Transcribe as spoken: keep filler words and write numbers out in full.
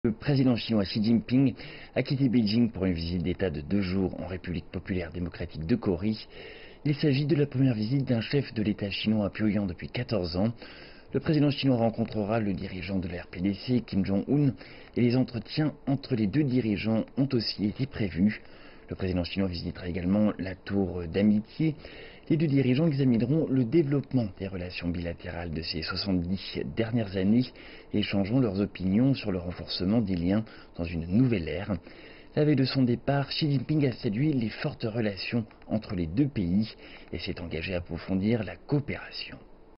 Le président chinois Xi Jinping a quitté Beijing pour une visite d'État de deux jours en République populaire démocratique de Corée. Il s'agit de la première visite d'un chef de l'État chinois à Pyongyang depuis quatorze ans. Le président chinois rencontrera le dirigeant de la R P D C, Kim Jong-un, et les entretiens entre les deux dirigeants ont aussi été prévus. Le président chinois visitera également la tour d'amitié. Les deux dirigeants examineront le développement des relations bilatérales de ces soixante-dix dernières années et échangeront leurs opinions sur le renforcement des liens dans une nouvelle ère. La veille de son départ, Xi Jinping a salué les fortes relations entre les deux pays et s'est engagé à approfondir la coopération.